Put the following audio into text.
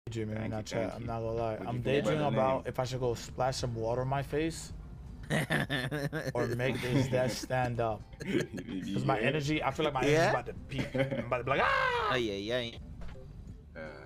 daydreaming in that chat. I'm not gonna lie. I'm daydreaming about if I should go splash some water on my face or make this desk stand up. Because my energy, I feel like my energy's about to peak. I'm about to be like, ah! Yeah.